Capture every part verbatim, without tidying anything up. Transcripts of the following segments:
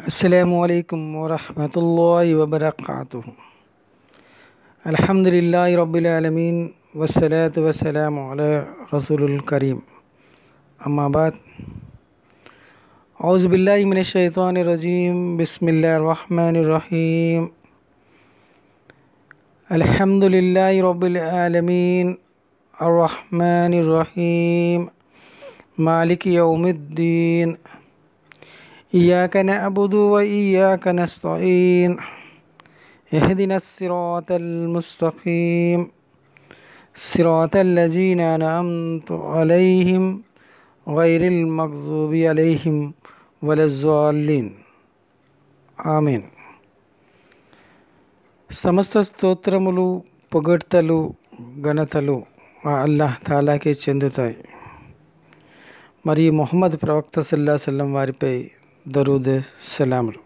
अस्सलामुअलैकुम वरहमतुल्लाहि वबरकातुहु। अल्हम्दुलिल्लाहि रब्बिल आलमीन वस्सलातु वस्सलामु अला रसूलिल करीम। अम्मा बाद, औज़ु बिल्लाहि मिनश शैतानिर रजीम। बिस्मिल्लाहिर रहमानिर रहीम। अल्हम्दुलिल्लाहि रब्बिल आलमीन अर्रहमानिर रहीम मालिकि यौमिद्दीन। इय्याक नअबुदु व इय्याक नस्तईन। इहदिनस सिरातल मुस्तकीम सिरातल लज़ीना अनअमतु अलैहिम गैरिल मग़ज़ूबि अलैहिम वलज़्ज़ालिन। ఆమీన్. సమస్త స్తోత్రములు, పొగడ్తలు, ఘనతలు ఆ అల్లాహ్ తాలాకే చెందుతాయి. మరి ముహమ్మద్ ప్రవక్త సల్లల్లాహు అలైహి వసల్లం వారిపై దరూద్ సలాములు.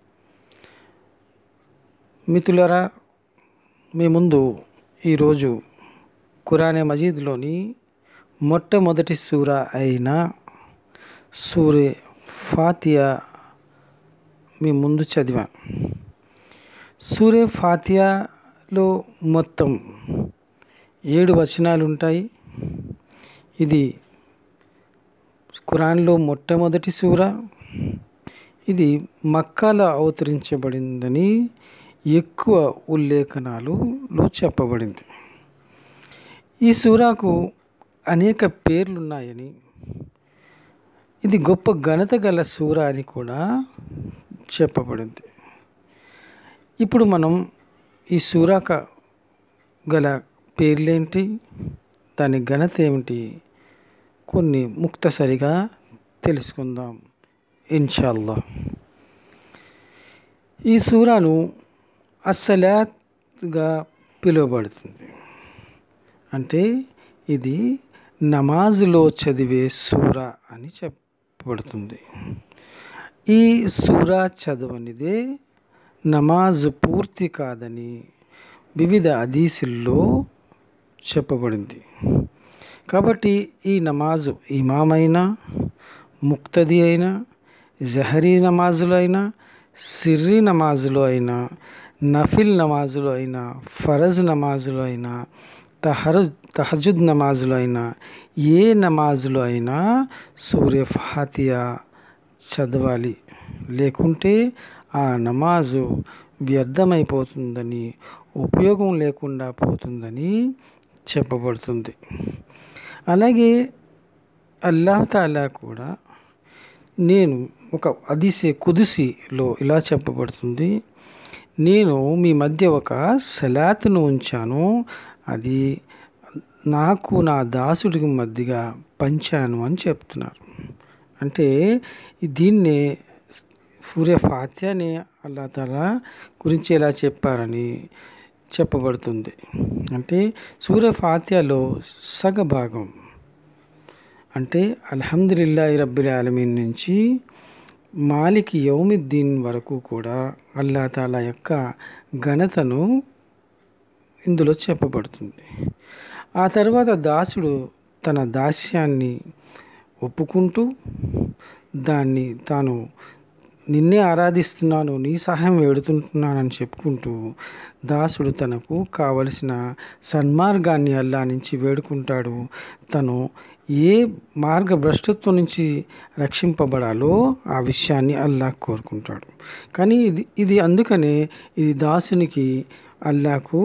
మిత్రులారా, మీ ముందు ఈరోజు ఖురానే మజీద్లోని మొట్టమొదటి సూర అయిన సూరే ఫాతిహా మీ ముందు చదివా. సూరే ఫాతిహాలో మొత్తం ఏడు వచనాలు ఉంటాయి. ఇది ఖురాన్లో మొట్టమొదటి సూర. ఇది మక్కాలో అవతరించబడిందని ఎక్కువ ఉల్లేఖనాలలో చెప్పబడింది. ఈ సూరాకు అనేక పేర్లున్నాయని, ఇది గొప్ప ఘనత గల సూర అని కూడా చెప్పబడింది. ఇప్పుడు మనం ఈ సూరాక గల పేర్లేంటి, దాని ఘనత ఏమిటి, కొన్ని ముక్తసరిగా తెలుసుకుందాం ఇన్షాల్లా. ఈ సూరాను అస్సలాత్గా పిలువబడుతుంది. అంటే ఇది నమాజులో చదివే సూర అని చెప్పబడుతుంది. ఈ సూర చదవనిదే నమాజు పూర్తి కాదని వివిధ హదీసుల్లో చెప్పబడింది. కాబట్టి ఈ నమాజు ఇమామైనా, ముక్తది అయినా, జహరీ నమాజులో అయినా, సిర్రీ నమాజులో అయినా, నఫిల్ నమాజులో అయినా, ఫరజ్ నమాజులో అయినా, తహరు తహజుద్ నమాజులో అయినా, ఏ నమాజులో అయినా సూరే ఫాతిహా చదవాలి. లేకుంటే ఆ నమాజు వ్యర్థమైపోతుందని, ఉపయోగం లేకుండా పోతుందని చెప్పబడుతుంది. అలాగే అల్లాహ్ తాలా కూడా, నేను ఒక హదీసే కుదుసిలో ఇలా చెప్పబడుతుంది, నేను మీ మధ్య ఒక సలాతును ఉంచాను, అది నాకు నా దాసుడికి మధ్యగా పంచాను అని చెప్తున్నారు. అంటే దీన్నే సూరే ఫాతిహానే అల్లాహ్ తాలా గురించి ఎలా చెప్పారని చెప్పబడుతుంది. అంటే సూరే ఫాతిహాలో సగభాగం అంటే అల్హమ్దులిల్లాహి రబ్బిల్ ఆలమీన్ నుంచి మాలికి యౌమిద్దీన్ వరకు కూడా అల్లాహ్ తాలా యొక్క ఘనతను ఇందులో చెప్పబడుతుంది. ఆ తర్వాత దాసుడు తన దాస్యాన్ని ఒప్పుకుంటూ, దాన్ని తాను నిన్నే ఆరాధిస్తున్నాను, నీ సహాయం వేడుతుంటున్నానని చెప్పుకుంటూ దాసుడు తనకు కావలసిన సన్మార్గాన్ని అల్లా నుంచి వేడుకుంటాడు. తను ఏ మార్గ భ్రష్టత్వం నుంచి రక్షింపబడాలో ఆ విషయాన్ని అల్లా కోరుకుంటాడు. కానీ ఇది ఇది అందుకనే ఇది దాసునికి అల్లాకు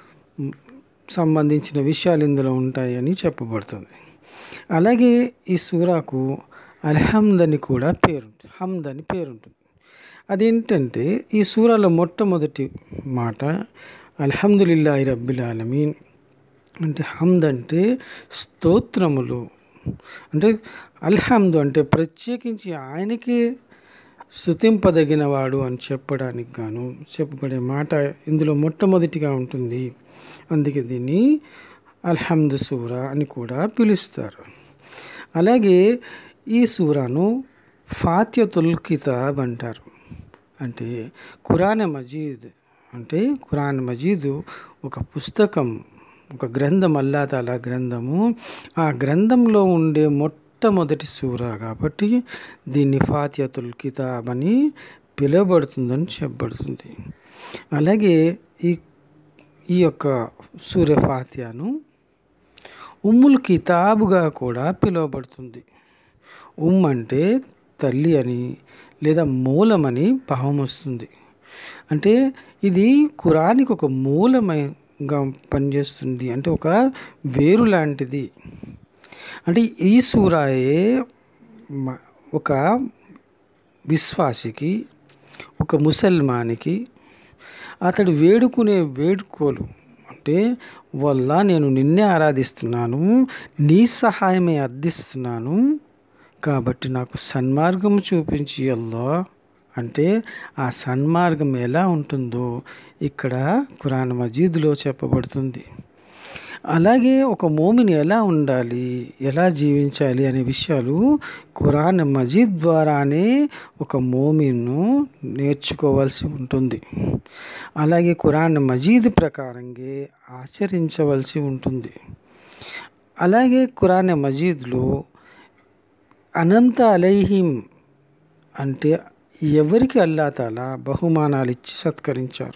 సంబంధించిన విషయాలు ఇందులో ఉంటాయని చెప్పబడుతుంది. అలాగే ఈ సూరాకు అల్హమ్ద్ అని కూడా పేరుంటుంది, హమ్ద్ అని పేరుంటుంది. అదేంటంటే ఈ సూరాలో మొట్టమొదటి మాట అల్హమ్దులిల్లాహి రబ్బిల్ ఆలమీన్. అంటే హమ్ద్ అంటే స్తోత్రములు, అంటే అల్హమ్ద్ అంటే ప్రత్యేకించి ఆయనకే స్తుతింపదగినవాడు అని చెప్పడానికి గాను చెప్పబడే మాట ఇందులో మొట్టమొదటిగా ఉంటుంది. అందుకే దీన్ని అల్హమ్ద్ సూర అని కూడా పిలుస్తారు. అలాగే ఈ సూరాను ఫాతిహతుల్ కితాబ్ అంటారు. అంటే ఖురాన్ మజీద్, అంటే ఖురాన్ మజీదు ఒక పుస్తకం, ఒక గ్రంథం, అల్లాహ్ తాలా గ్రంథము. ఆ గ్రంథంలో ఉండే మొట్ట మొట్టమొదటి సూరా కాబట్టి దీన్ని ఫాతిహతుల్ కితాబ్ అని పిలువబడుతుందని చెప్పబడుతుంది. అలాగే ఈ ఈ యొక్క సూర ఫాతిహాను ఉమ్ముల్ కితాబుగా కూడా పిలువబడుతుంది. ఉమ్ అంటే తల్లి అని లేదా మూలమని భావం వస్తుంది. అంటే ఇది ఖురాన్‌కి ఒక మూలమైగా పనిచేస్తుంది. అంటే ఒక వేరు లాంటిది. అంటే ఈ సూరాయే మ ఒక విశ్వాసికి, ఒక ముసల్మానికి అతడు వేడుకునే వేడుకోలు అంటే వల్ల నేను నిన్నే ఆరాధిస్తున్నాను, నీ సహాయమే అర్థిస్తున్నాను, కాబట్టి నాకు సన్మార్గం చూపించి అల్లాహ్ అంటే ఆ సన్మార్గం ఎలా ఉంటుందో ఇక్కడ ఖురాన్ మజీద్‌లో చెప్పబడుతుంది. అలాగే ఒక మోమిన్ ఎలా ఉండాలి, ఎలా జీవించాలి అనే విషయాలు ఖురాన్ మజీద్ ద్వారానే ఒక మోమిన్ను నేర్చుకోవాల్సి ఉంటుంది. అలాగే ఖురాన్ మజీద్ ప్రకారంగా ఆచరించవలసి ఉంటుంది. అలాగే ఖురాన్ మజీద్‌లో అనంత అలైహిం అంటే ఎవరికి అల్లా తాలా బహుమానాలు ఇచ్చి సత్కరించారు.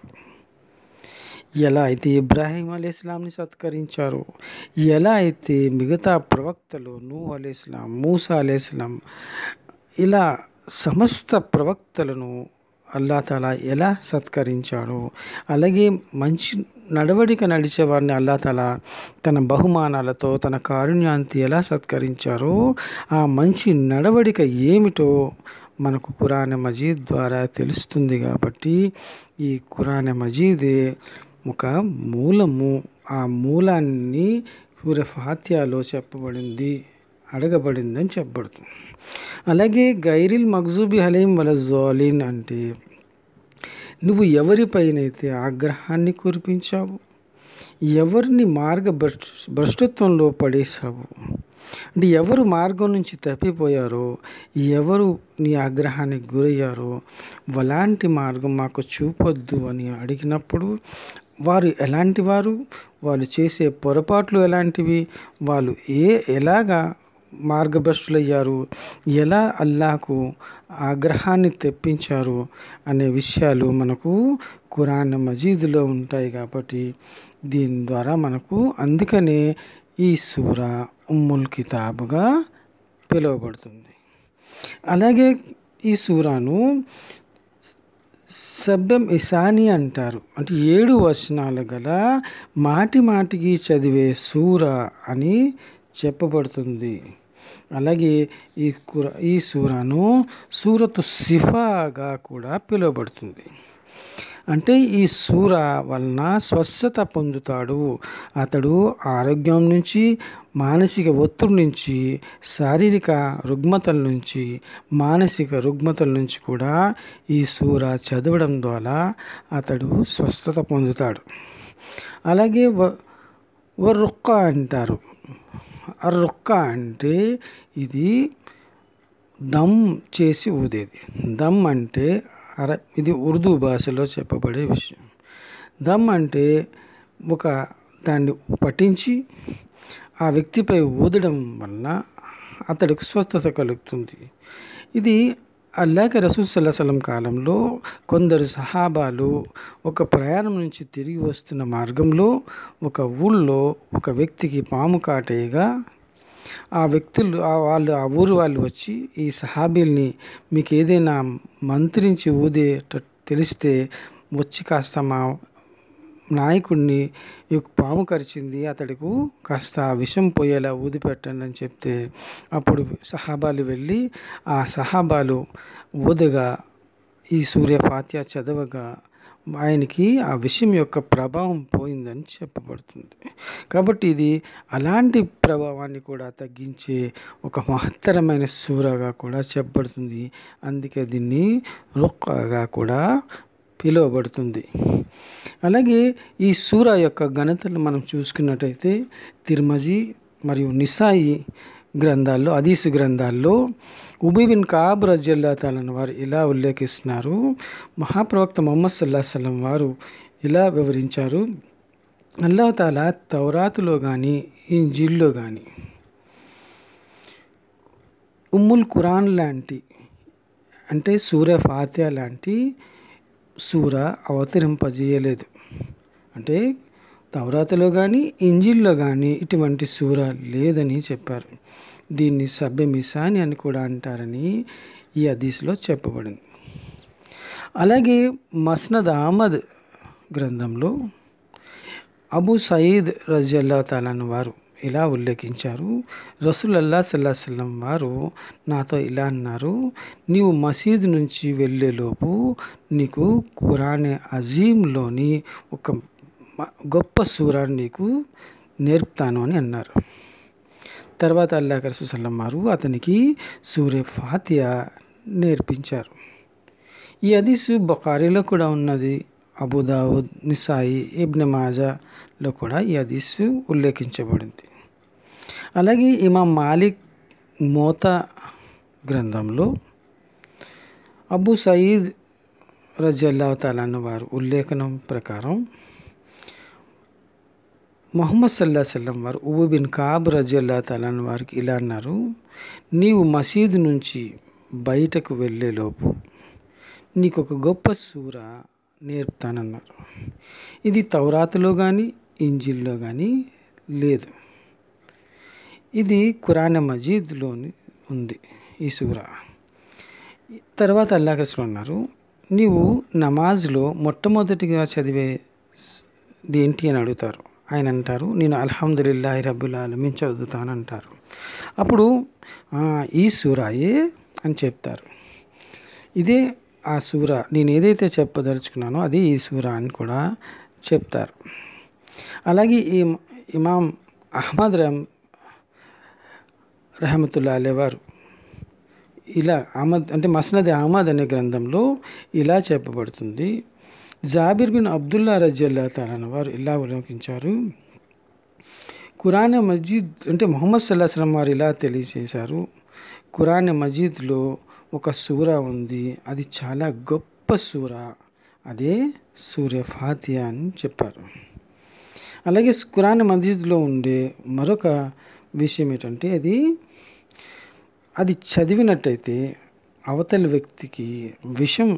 ఎలా అయితే ఇబ్రాహీం అలైహిస్సలాంని సత్కరించారో, ఎలా అయితే మిగతా ప్రవక్తలు నూహ్ అలైహిస్సలాం, మూసా అలైహిస్సలాం ఇలా సమస్త ప్రవక్తలను అల్లా తాలా ఎలా సత్కరించాడో, అలాగే మంచి నడవడిక నడిచేవారిని అల్లా తాలా తన బహుమానాలతో తన కారుణ్యాన్ని ఎలా సత్కరించారో ఆ మంచి నడవడిక ఏమిటో మనకు ఖురాన్ మజీద్ ద్వారా తెలుస్తుంది. కాబట్టి ఈ ఖురాన్ మజీదే ఒక మూలము. ఆ మూలాన్ని సూర ఫాతిహాలో చెప్పబడింది, అడగబడిందని చెప్పబడుతుంది. అలాగే గైరిల్ మగ్జూబి అలైహిం వలజ్జాలిన్ అంటే నువ్వు ఎవరిపైనైతే ఆగ్రహాన్ని కురిపించావు, ఎవరిని మార్గ భ్రష్ భ్రష్టత్వంలో పడేశావు, అంటే ఎవరు మార్గం నుంచి తప్పిపోయారో, ఎవరు నీ ఆగ్రహానికి గురయ్యారో అలాంటి మార్గం మాకు చూపొద్దు అని అడిగినప్పుడు వారు ఎలాంటి వారు, వాళ్ళు చేసే పొరపాట్లు ఎలాంటివి, వాళ్ళు ఏ ఎలాగా మార్గభ్రష్టులయ్యారు, ఎలా అల్లాహకు ఆగ్రహాన్ని తెప్పించారు అనే విషయాలు మనకు ఖురాన్ మజీద్‌లో ఉంటాయి. కాబట్టి దీని ద్వారా మనకు అందుకనే ఈ సూర ఉమ్ముల్ కితాబుగా పిలువబడుతుంది. అలాగే ఈ సూరాను సబ్బం ఇసాని అంటారు. అంటే ఏడు వచనాలు గల మాటి మాటికి చదివే సూర అని చెప్పబడుతుంది. అలాగే ఈ కుర ఈ సూరాను సూరతు సిఫాగా కూడా పిలువబడుతుంది. అంటే ఈ సూర వలన స్వస్థత పొందుతాడు. అతడు ఆరోగ్యం నుంచి, మానసిక ఒత్తిడి నుంచి, శారీరక రుగ్మతల నుంచి, మానసిక రుగ్మతల నుంచి కూడా ఈ సూర చదవడం ద్వారా అతడు స్వస్థత పొందుతాడు. అలాగే వ వర్రుక్క అంటారు. అర్రుక్క అంటే ఇది దమ్ చేసి ఊదేది. దమ్ అంటే అర ఇది ఉర్దూ భాషలో చెప్పబడే విషయం. దమ్ అంటే ఒక దాన్ని పఠించి ఆ వ్యక్తిపై ఊదడం వలన అతడికి స్వస్థత కలుగుతుంది. ఇది అల్లాహ్ రసూల్ సల్లల్లాహు అలైహి వసల్లం కాలంలో కొందరు సహాబాలు ఒక ప్రయాణం నుంచి తిరిగి వస్తున్న మార్గంలో ఒక ఊళ్ళో ఒక వ్యక్తికి పాము కాటేయగా ఆ వ్యక్తులు ఆ వాళ్ళు ఆ ఊరు వాళ్ళు వచ్చి ఈ సహాబీల్ని మీకు ఏదైనా మంత్రించి ఊదేట తెలిస్తే వచ్చి కాస్త మా నాయకుడిని ఈ పాము కరిచింది, అతడికి కాస్త విషం పోయేలా ఊది పెట్టండి అని చెప్తే అప్పుడు సహాబాలు వెళ్ళి ఆ సహాబాలు ఊదగా ఈ సూర్య ఫాతిహా చదవగా ఆయనకి ఆ విషయం యొక్క ప్రభావం పోయిందని చెప్పబడుతుంది. కాబట్టి ఇది అలాంటి ప్రభావాన్ని కూడా తగ్గించే ఒక మహత్తరమైన సూరగా కూడా చెప్పబడుతుంది. అందుకే దీన్ని రుక్కగా కూడా పిలువబడుతుంది. అలాగే ఈ సూర యొక్క ఘనతను మనం చూసుకున్నట్టయితే తిర్మజీ మరియు నిసాయి గ్రంథాల్లో, హదీసు గ్రంథాల్లో ఉబై బిన్ కఅబ్ రజియల్లాహు తఆలా వారు ఇలా ఉల్లేఖిస్తున్నారు. మహాప్రవక్త ముహమ్మద్ సల్లల్లాహు అలైహి వసల్లం వారు ఇలా వివరించారు. అల్లాహ్ తాలా తౌరాతులో కానీ ఇంజీల్లో కానీ ఉమ్ముల్ ఖురాన్ లాంటి అంటే సూర ఫాతిహా లాంటి సూర అవతరింపజేయలేదు. అంటే తౌరాతులో కానీ ఇంజిల్లో కానీ ఇటువంటి సూర లేదని చెప్పారు. దీన్ని సబ్బె మిసాని అని కూడా అంటారని ఈ హదీస్లో చెప్పబడింది. అలాగే మస్నద్ అహ్మద్ గ్రంథంలో అబూ సయీద్ రజియల్లాహు తఆలా అన్హు వారు ఇలా ఉల్లేఖించారు. రసూలుల్లాహ్ సల్లల్లాహు అలైహి వసల్లం వారు నాతో ఇలా అన్నారు, నీవు మసీదు నుంచి వెళ్ళేలోపు నీకు ఖురాన్ అజీంలోని ఒక గొప్ప సూరాను నీకు నేర్పుతాను అని అన్నారు. తర్వాత అల్లాహ్ రసూల్ సల్లల్లాహు వారు అతనికి సూరే ఫాతిహా నేర్పించారు. ఈ హదీసు బుఖారీలో కూడా ఉన్నది. అబూ దావుద్, నిసాయి, ఇబ్న్ మాజాలో కూడా ఈ హదీసు ఉల్లేఖించబడింది. అలాగే ఇమాం మాలిక్ మోతా గ్రంథంలో అబూ సయీద్ రజియల్లాహు తఆలా అన్హు వారు ఉల్లేఖనం ప్రకారం ముహమ్మద్ సల్లల్లాహు అలైహి వసల్లం వారు ఉబై బిన్ కఅబ్ రజియల్లాహు తఆలా అన్హు వారికి ఇలా అన్నారు, నీవు మసీదు నుంచి బయటకు వెళ్ళేలోపు నీకు ఒక గొప్ప సూర నేర్పుతానన్నారు. ఇది తౌరాతులో కానీ ఇంజిల్లో కానీ లేదు. ఇది ఖురాన్ మజీద్లోని ఉంది ఈ సూర. తర్వాత అల్లాహ్ రసూల్ అన్నారు, నీవు నమాజ్లో మొట్టమొదటిగా చదివే ఏంటి అని అడుగుతారు. ఆయన అంటారు, నేను అల్హమ్దులిల్లాహి రబ్బిల్ ఆలమీన్ చదువుతానంటారు. అప్పుడు ఈ సూరాయే అని చెప్తారు. ఇదే ఆ సూర, నేను ఏదైతే చెప్పదలుచుకున్నానో అది ఈ సూర అని కూడా చెప్తారు. అలాగే ఈ ఇమాం అహ్మద్ రహమ్ రహమతుల్లాహి అలైహి వారు ఇలా అహ్మద్ అంటే మస్నద్ అహ్మద్ అనే గ్రంథంలో ఇలా చెప్పబడుతుంది. జాబిర్ బిన్ అబ్దుల్లా రజియల్లాహు తఆలా అన్హు వారు ఇలా ఉల్లేఖించారు, ఖురాన్ మజీద్ అంటే ముహమ్మద్ సల్లల్లాహు అలైహి వసల్లం వారు ఇలా తెలియజేశారు, ఖురాన్ మజీద్లో ఒక సూర ఉంది, అది చాలా గొప్ప సూర, అదే సూరే ఫాతిహా అని చెప్పారు. అలాగే ఖురాన్ మజీద్లో ఉండే మరొక విషయం ఏంటంటే అది అది చదివినట్టయితే అవతలి వ్యక్తికి విషం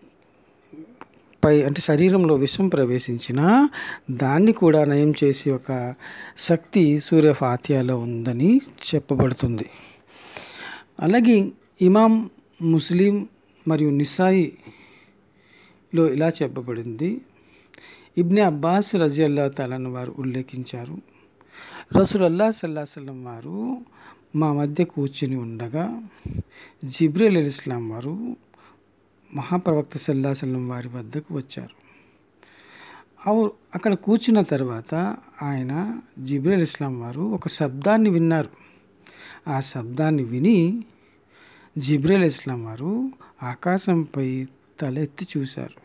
పై అంటే శరీరంలో విషం ప్రవేశించిన దాన్ని కూడా నయం చేసే ఒక శక్తి సూరే ఫాతిహాలో ఉందని చెప్పబడుతుంది. అలాగే ఇమాం ముస్లిం మరియు నిసాయిలో ఇలా చెప్పబడింది. ఇబ్నే అబ్బాస్ రజియల్లాహు తఆలా అన్హు వారు ఉల్లేఖించారు, రసూలుల్లాహ్ సల్లల్లాహు అలైహి వసల్లం వారు మా మధ్య కూర్చుని ఉండగా జిబ్రీల్ అలైహిస్సలాం వారు మహాప్రవక్త సల్లల్లాహు అలైహి వసల్లం వారి వద్దకు వచ్చారు. అక్కడ కూర్చున్న తర్వాత ఆయన జిబ్రీల్ అలైహిస్సలాం వారు ఒక శబ్దాన్ని విన్నారు. ఆ శబ్దాన్ని విని జిబ్రీల్ అలైహిస్సలాం వారు ఆకాశంపై తల ఎత్తి చూశారు.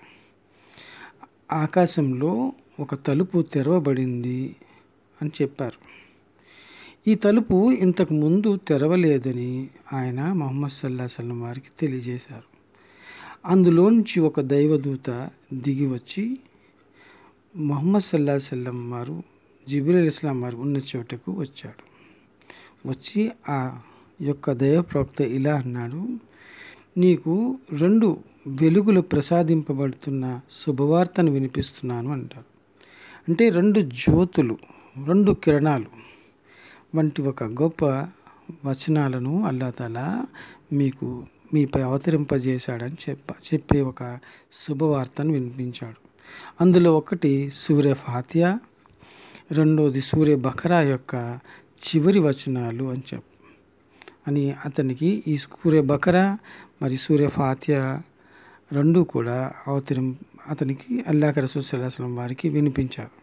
ఆకాశంలో ఒక తలుపు తెరవబడింది అని చెప్పారు. ఈ తలుపు ఇంతకు ముందు తెరవలేదని ఆయన ముహమ్మద్ సల్లల్లాహు అలైహి వసల్లం వారికి తెలియజేశారు. అందులోంచి ఒక దైవదూత దిగి వచ్చి ముహమ్మద్ సల్లల్లాహు అలైహి వసల్లం వారు జిబ్రీల్ అలైహిస్సలాం వారు ఉన్న చోటకు వచ్చాడు. వచ్చి ఆ యొక్క దైవ ప్రవక్త ఇలా అన్నాడు, నీకు రెండు వెలుగులు ప్రసాదింపబడుతున్న శుభవార్తను వినిపిస్తున్నాను అంటారు. అంటే రెండు జ్యోతులు, రెండు కిరణాలు వంటి ఒక గొప్ప వచనాలను అల్లాహ్ తాలా మీకు మీపై అవతరింపజేశాడని చెప్ప చెప్పే ఒక శుభవార్తను వినిపించాడు. అందులో ఒకటి సూరే ఫాతిహా, రెండోది సూరే బకరా యొక్క చివరి వచనాలు అని చెప్ప అని అతనికి ఈ సూరే బకరా మరియు సూరే ఫాతిహా రెండు కూడా అవతరం అతనికి అల్లాహ్ రసూల్ సల్లల్లాహు అలైహి వసల్లం వారికి వినిపించారు.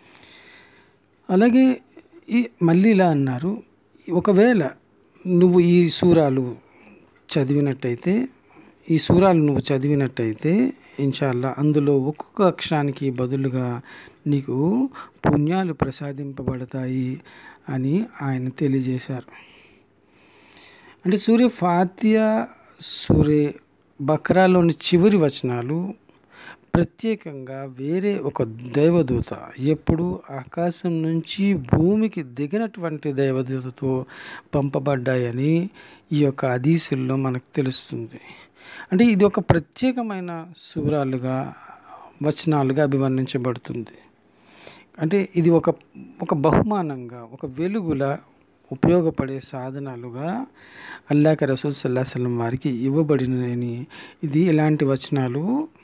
అలాగే ఈ మళ్ళీ ఇలా అన్నారు, ఒకవేళ నువ్వు ఈ సూరాలు చదివినట్టయితే ఈ సూరాలు నువ్వు చదివినట్టయితే ఇన్షాల్లా అందులో ఒక్కొక్క అక్షరానికి బదులుగా నీకు పుణ్యాలు ప్రసాదింపబడతాయి అని ఆయన తెలియజేశారు. అంటే సూరే ఫాతిహా, సూరే బకరాలోని చివరి వచనాలు ప్రత్యేకంగా వేరే ఒక దైవదూత ఎప్పుడు ఆకాశం నుంచి భూమికి దిగినటువంటి దైవదూతతో పంపబడ్డాయని ఈ యొక్క హదీసుల్లో మనకు తెలుస్తుంది. అంటే ఇది ఒక ప్రత్యేకమైన సూరాలుగా వచనాలుగా అభివర్ణించబడుతుంది. అంటే ఇది ఒక ఒక బహుమానంగా, ఒక వెలుగులా ఉపయోగపడే సాధనాలుగా అల్లాహ్ రసూల్ సల్లల్లాహు అలైహి వసల్లం వారికి ఇవ్వబడినని ఇది ఇలాంటి వచనాలు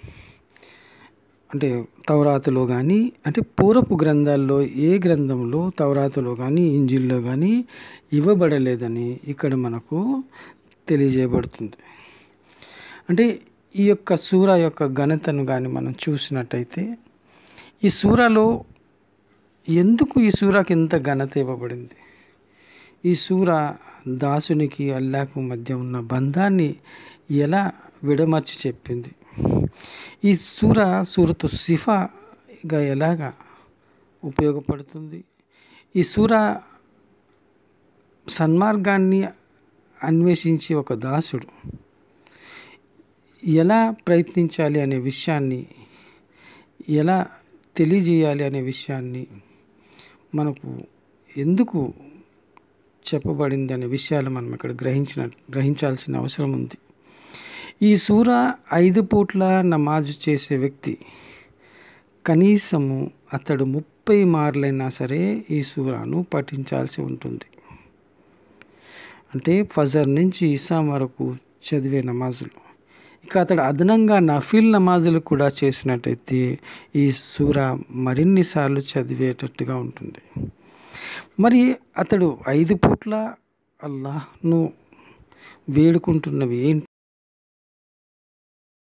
అంటే తౌరాతులో కానీ, అంటే పూర్వపు గ్రంథాల్లో ఏ గ్రంథంలో తౌరాతులో కానీ ఇంజిల్లో కానీ ఇవ్వబడలేదని ఇక్కడ మనకు తెలియజేయబడుతుంది. అంటే ఈ యొక్క సూర యొక్క ఘనతను కానీ మనం చూసినట్టయితే, ఈ సూరాలో ఎందుకు ఈ సూరాకి ఇంత ఘనత ఇవ్వబడింది? ఈ సూర దాసునికి అల్లాహ్కు మధ్య ఉన్న బంధాన్ని ఎలా విడమర్చి చెప్పింది? ఈ సూర సూరతు సిఫాగా ఎలాగా ఉపయోగపడుతుంది? ఈ సూర సన్మార్గాన్ని అన్వేషించి ఒక దాసుడు ఎలా ప్రయత్నించాలి అనే విషయాన్ని, ఎలా తెలియజేయాలి అనే విషయాన్ని మనకు ఎందుకు చెప్పబడింది అనే విషయాలు మనం ఇక్కడ గ్రహించిన గ్రహించాల్సిన అవసరం ఉంది. ఈ సూర ఐదు పూట్ల నమాజు చేసే వ్యక్తి కనీసము అతడు ముప్పై మార్లైనా సరే ఈ సూరాను పఠించాల్సి ఉంటుంది. అంటే ఫజర్ నుంచి ఇషా వరకు చదివే నమాజులు, ఇక అతడు అదనంగా నఫిల్ నమాజులు కూడా చేసినట్టయితే ఈ సూర మరిన్నిసార్లు చదివేటట్టుగా ఉంటుంది. మరి అతడు ఐదు పూట్ల అల్లాహ్ను వేడుకుంటున్నవి ఏంటి?